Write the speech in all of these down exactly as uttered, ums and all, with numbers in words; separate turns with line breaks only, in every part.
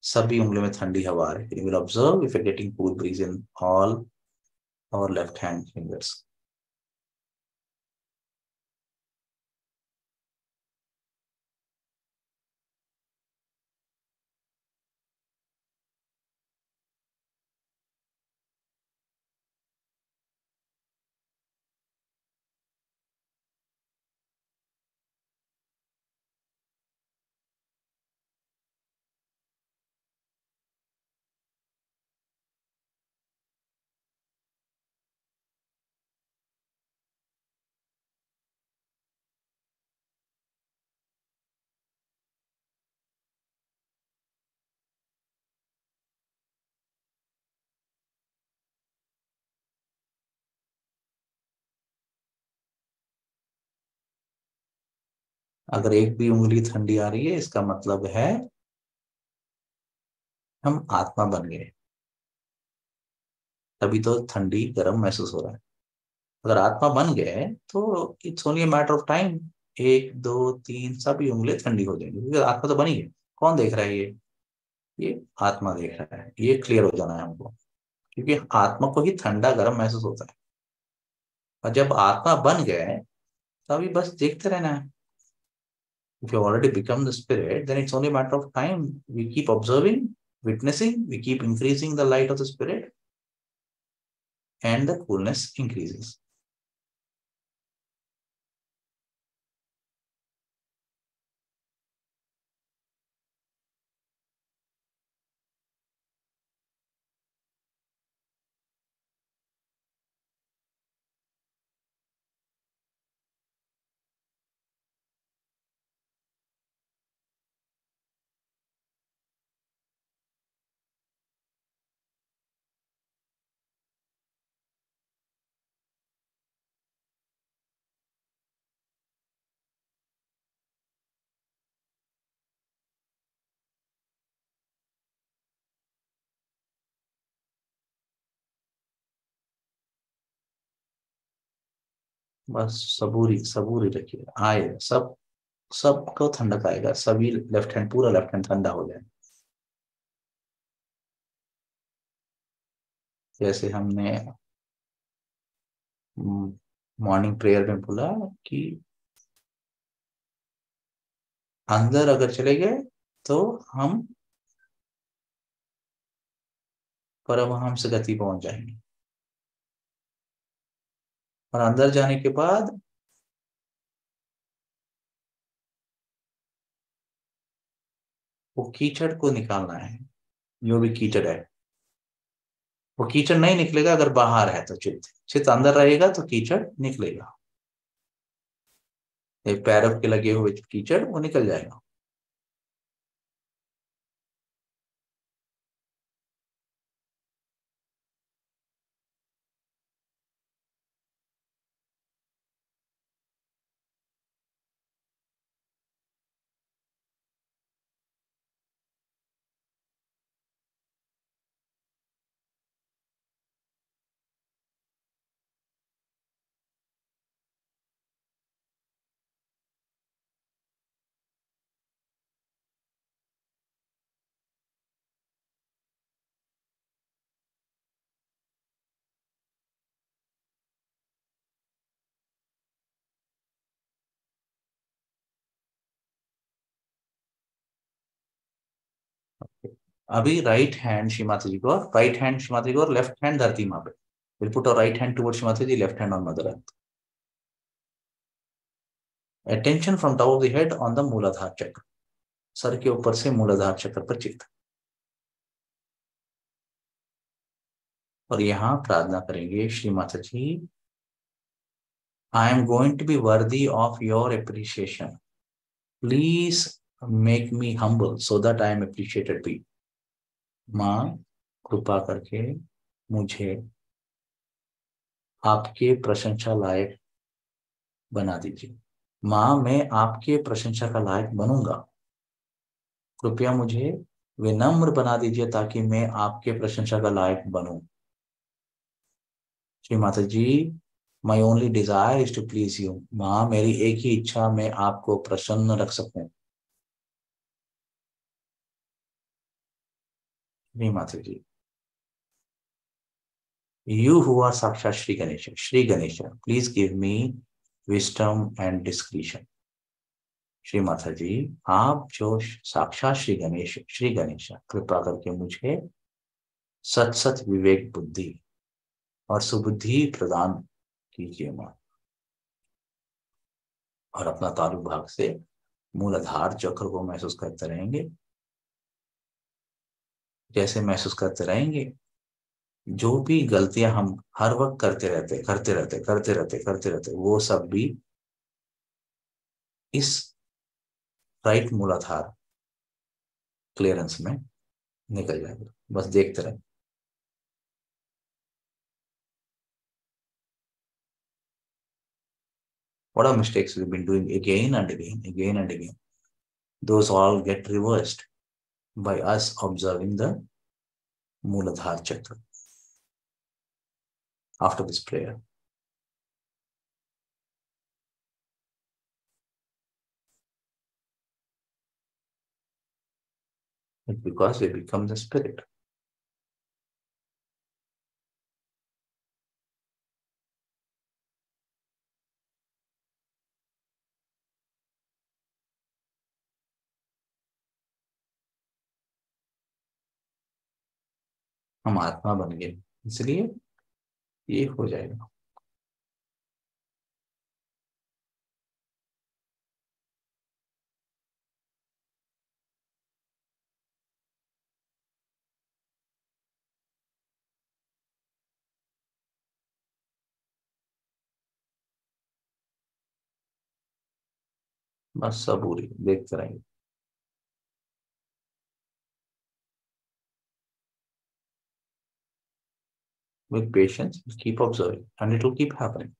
सभी उंगलियों में ठंडी हवा आ रही है। You will observe if you getting cool breeze in all our left hand fingers. अगर एक भी उंगली ठंडी आ रही है इसका मतलब है हम आत्मा बन गए, तभी तो ठंडी गर्म महसूस हो रहा है। अगर आत्मा बन गए तो it's only matter of time, एक दो तीन सभी उंगली ठंडी हो जाएंगी, क्योंकि आत्मा तो बनी है। कौन देख रहा है ये ये आत्मा देख रहा है। ये क्लियर हो जाना है हमको, क्योंकि आत्मा को ही ठंडा गर्म महसूस होता है। और जब आत्मा बन गए तभी बस देखते रहना है। If you already become the spirit, then it's only a matter of time. We keep observing, witnessing, we keep increasing the light of the spirit, and the coolness increases. बस सबूरी सबूरी रखिए, आए सब, सबको ठंडक आएगा, सभी लेफ्ट हैंड, पूरा left hand ठंडा हो जाए। जैसे हमने मॉर्निंग प्रेयर में बोला कि अंदर अगर चले गए तो हम परमहंस गति पहुंच जाएंगे, और अंदर जाने के बाद वो कीचड़ को निकालना है, जो भी कीचड़ है। वो कीचड़ नहीं निकलेगा अगर बाहर है तो चित्त, चित्त अंदर रहेगा तो कीचड़ निकलेगा। ये पैरों के लगे हुए कीचड़ वो निकल जाएगा। अभी राइट हैंड श्रीमाता जी को, और राइट हैंड श्रीमाता जी को, और लेफ्ट हैंड धरती माँ पे। Will put our right hand towards Shrimata ji, left hand on mother earth. Attention from top of the head on the Muladhara chakra, sir के ऊपर से मूलाधार चक्र पर चित्त। और यहाँ प्रार्थना करेंगे, Shrimata ji I am going to be worthy of your appreciation, please make me humble so that I am appreciated be. माँ कृपा करके मुझे आपके प्रशंसा लायक बना दीजिए। माँ मैं आपके प्रशंसा का लायक बनूंगा, कृपया मुझे विनम्र बना दीजिए ताकि मैं आपके प्रशंसा का लायक बनूं। Shri Mata ji my only desire is to please you. माँ मेरी एक ही इच्छा, मैं आपको प्रसन्न रख सकूं। श्री माता जी, you who are Sakshat Shri Ganesha, Shri Ganesha, please give me wisdom and discretion. Shri Mata जी, आप जो साक्षात श्री गणेश श्री गणेश कृपा करके मुझे सत सत विवेक बुद्धि और सुबुद्धि प्रदान कीजिए मां। और अपना तालु भाग से मूलाधार चक्र को महसूस करते रहेंगे। जैसे महसूस करते रहेंगे, जो भी गलतियां हम हर वक्त करते रहते करते रहते करते रहते करते रहते वो सब भी इस राइट मूलाधार क्लियरेंस में निकल जाएगा। बस देखते रहे। What are mistakes we've been doing again and again, again and again? Those all get reversed by us observing the Mooladhara Chakra after this prayer. It's because we become the spirit. हम आत्मा बन गए, इसलिए ये हो जाएगा। बस सबूरी देखते रहेंगे। With patience, keep observing, and it will keep happening.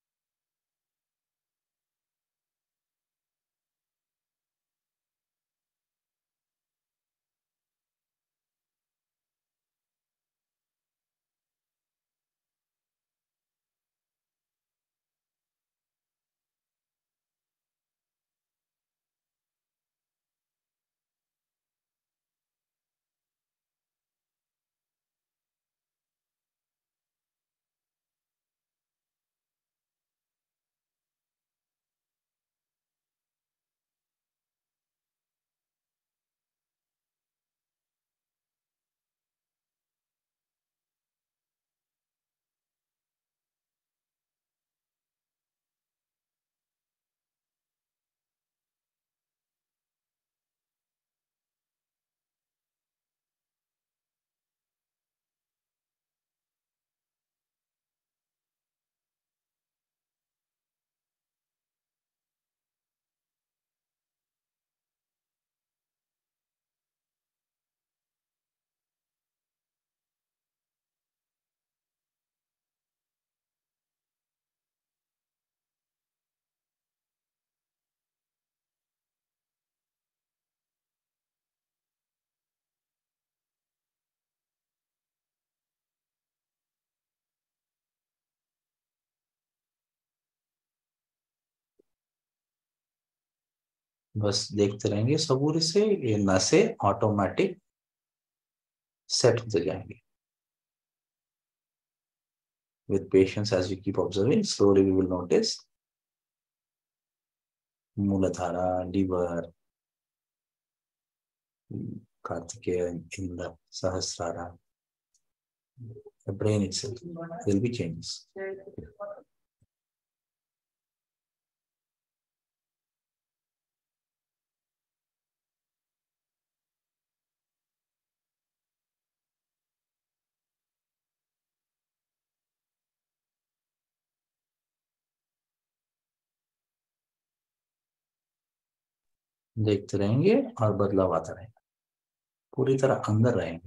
बस देखते रहेंगे सबूरी से, ये नसें ऑटोमेटिक सेट होते जाएंगे। With patience, as we keep observing, slowly we will notice Mooladhara, liver, Kartikeya, Indra, Sahasrara, the brain itself. There will be changes. देखते रहेंगे और बदलाव आता रहेगा। पूरी तरह अंदर रहेंगे।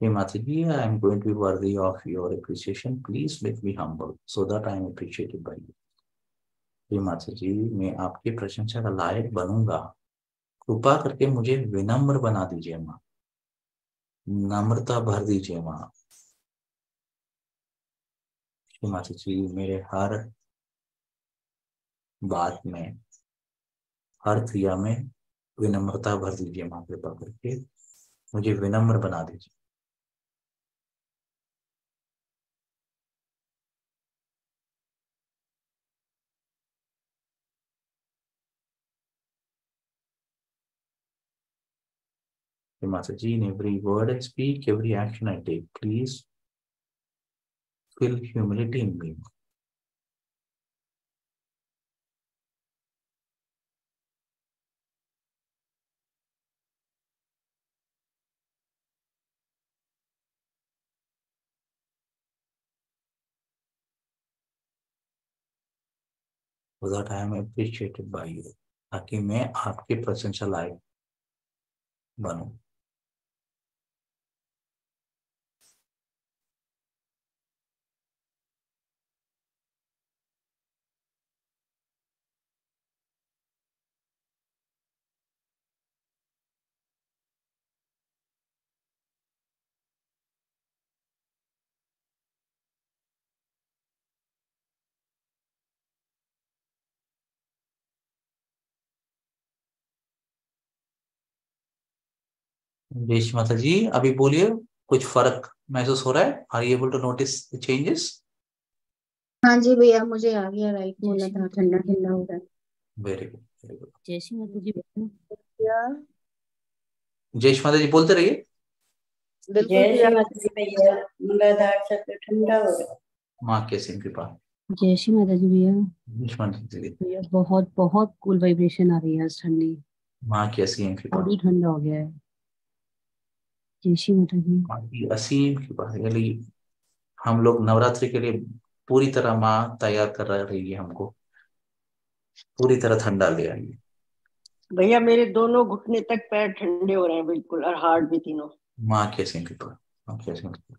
Hey Mataji, I am going to be worthy of your appreciation. Please make me humble so that I am appreciated by you. हे माताजी, मैं आपकी प्रशंसा का लायक बनूंगा, कृपा करके मुझे विनम्र बना दीजिए माँ, नम्रता भर दीजिए माँ। हे माताजी, मेरे हर बात में, हर क्रिया में विनम्रता भर दीजिए माँ, कृपा करके मुझे विनम्र बना दीजिए। Hey Mataji, in every word I speak, every action I take, please fill humility in me. So that I am appreciated by you, ताकि मैं आपके प्रशंसा लायक बनूं। जय माता जी, अभी बोलिए, कुछ फर्क महसूस हो रहा है? Are you able to notice the changes?
हाँ जी भैया, मुझे आ गया, राइट बोला था, ठंडा ठंडा हो रहा है।
Very good, very good.
जय श्री माता जी।
भैया
जय माता जी बोलते रहिए।
बिल्कुल
जय
भैया।
श्री माता जी भैया, मूलाधार चक्र ठंडा हो रहा है।
माँ के सिंह कृपा।
जय श्री माता जी भैया।
जय माता जी।
भैया बहुत बहुत कूल वाइब्रेशन आ रही है आज, ठंडी,
माँ की असीम कृपा।
बॉडी ठंडा हो गया है। जय श्री माता जी।
माँ की असीम कृपा। यानी हम लोग नवरात्रि के लिए पूरी तरह माँ तैयार कर रही है, हमको पूरी तरह ठंडा ले आएगी।
भैया मेरे दोनों घुटने तक पैर ठंडे हो रहे हैं बिल्कुल, और हार्ट भी तीनों।
माँ के सिंह कृपा, माँ के सिंह कृपा।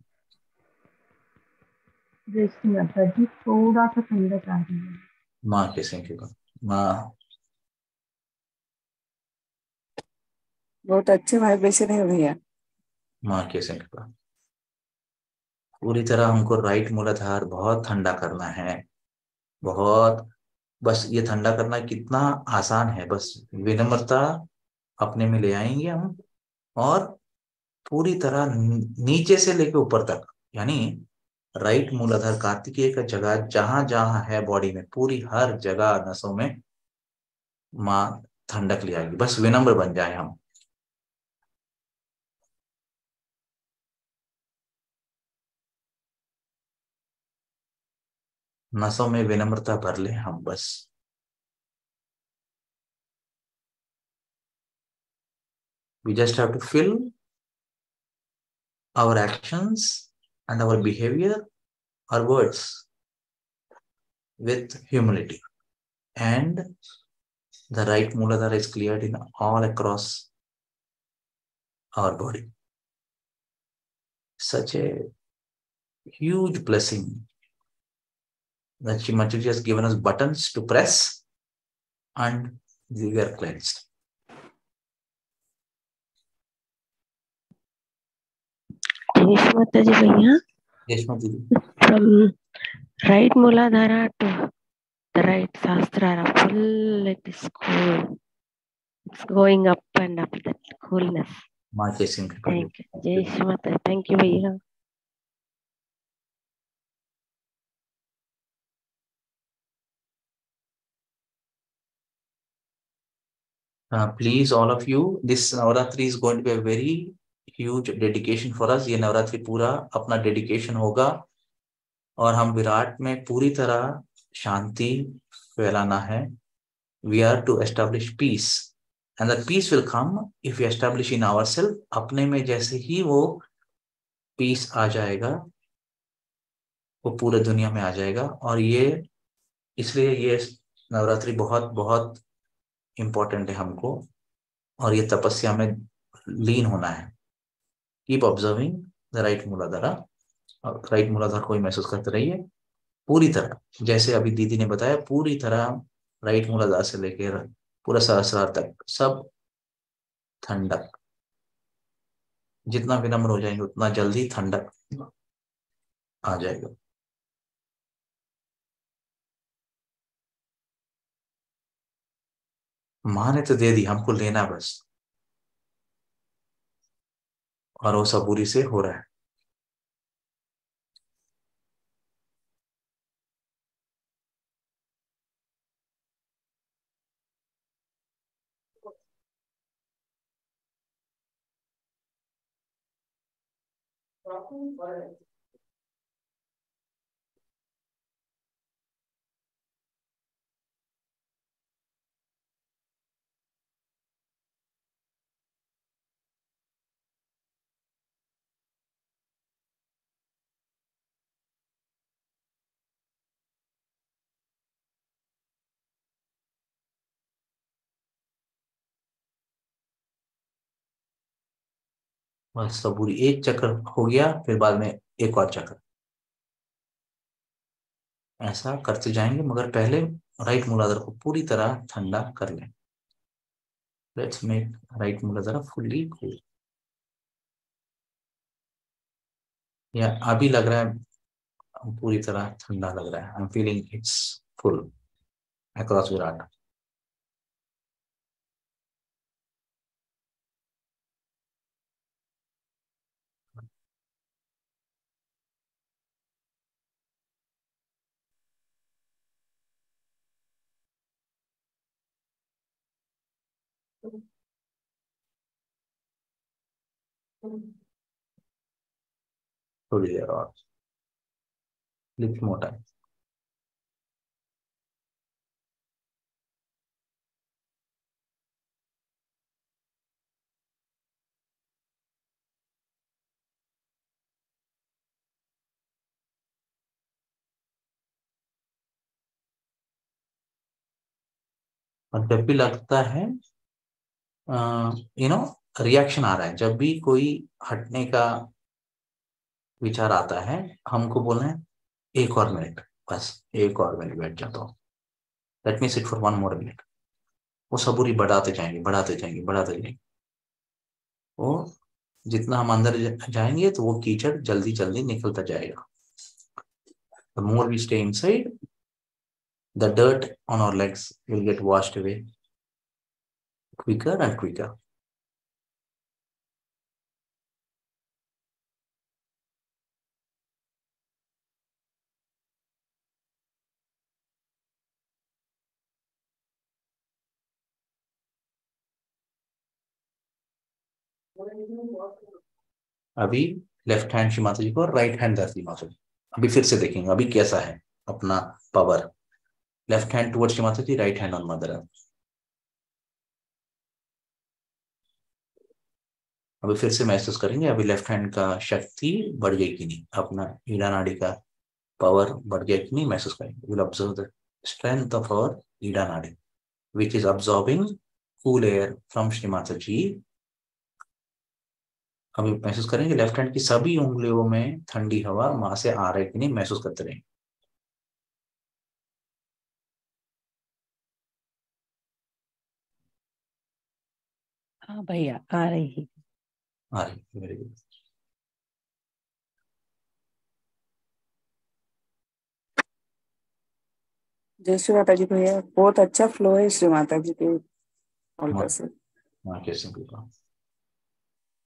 जय श्री माता जी, थोड़ा सा ठंडक आ रही है।
माँ के सिंह कृपा। माँ
बहुत अच्छे वाइब्रेशन है भैया।
माँ के सिंह कृपा। पूरी तरह हमको राइट मूलाधार बहुत ठंडा करना है, बहुत। बस ये ठंडा करना कितना आसान है, बस विनम्रता अपने में ले आएंगे हम, और पूरी तरह नीचे से लेकर ऊपर तक, यानी राइट मूलाधार कार्तिकेय का जगह जहां जहां है बॉडी में, पूरी हर जगह नसों में माँ ठंडक ले आएगी, बस विनम्र बन जाए हम। नसों में विनम्रता भर ले हम बस। We just have to fill our actions and our behavior, our words with humility, and the right Mooladhara is cleared in all across our body. Such a huge blessing that Shri Mataji has given us buttons to press, and we are cleansed.
जय श्री माता जी भैया।
Yes, Mataji.
From right Muladhara to the right Sahasrara, full it is cool. It's going up and up, that coolness.
माँ के सिंह कृपा।
Thank you. जय श्री माता। Thank you भैया।
Uh, please, all of you, this Navaratri is going to be a very huge dedication for us. ये नवरात्रि पूरा अपना dedication होगा, और हम विराट में पूरी तरह शांति फैलाना है। We are to establish peace, and that peace will come if we establish in ourselves. अपने में जैसे ही वो peace आ जाएगा, वो पूरे दुनिया में आ जाएगा। और ये इसलिए ये नवरात्रि बहुत बहुत इम्पोर्टेंट है हमको, और ये तपस्या में लीन होना है। Keep observing राइट मूलाधारा, और राइट मूलाधार को ही महसूस करते रहिए पूरी तरह, जैसे अभी दीदी ने बताया पूरी तरह राइट मूलाधार से लेकर पूरा सहस्रार तक सब ठंडक। जितना विनम्र हो जाएंगे उतना जल्दी ठंडक आ जाएगा। माँ ने तो दे दी, हमको लेना बस, और वो सबूरी से हो रहा है। बस सबूरी एक चक्कर हो गया, फिर बाद में एक और चक्कर, ऐसा करते जाएंगे, मगर पहले राइट मूलाधार को पूरी तरह ठंडा कर लें। Let's make right Muladhara fully cool. या अभी लग रहा है पूरी तरह ठंडा लग रहा है। I am feeling it's full across विराट। थोड़ी देर और, लिफ्ट मोटा है। और जब भी लगता है यू नो रिएक्शन आ रहा है, जब भी कोई हटने का विचार आता है, हमको बोलना है एक और मिनट, बस एक और मिनट बैठ जाता हूँ, let me sit for one more minute. वो सबूरी बढ़ाते जाएंगे बढ़ाते जाएंगे बढ़ाते जाएंगे। वो जितना हम अंदर जाएंगे तो वो कीचड़ जल्दी जल्दी निकलता जाएगा। The more we stay inside, the dirt on our legs will get washed away quicker and quicker. अभी लेफ्ट हैंड श्री माता जी को और राइट हैंड धरती माता जी। अभी फिर से देखेंगे अभी कैसा है अपना power. Left hand towards Shri Mata ji, right hand on mother earth. अभी फिर से महसूस करेंगे अभी लेफ्ट हैंड का शक्ति बढ़ गई कि नहीं, अपना ईड़ा नाड़ी का पावर बढ़ गया कि नहीं महसूस करेंगे। Will observe the strength of our Ida nadi which is absorbing cool air from Shri Mata जी। अभी महसूस करेंगे लेफ्ट हैंड की सभी उंगलियों में ठंडी हवा वहां से आ रही कि नहीं महसूस करते रहेंगे।
हाँ भैया आ रही है।
आ रही, वेरी गुड।
जय श्री माता जी भैया, बहुत अच्छा फ्लो है श्री माता जी के ऑल्टर से।
हाँ कैसे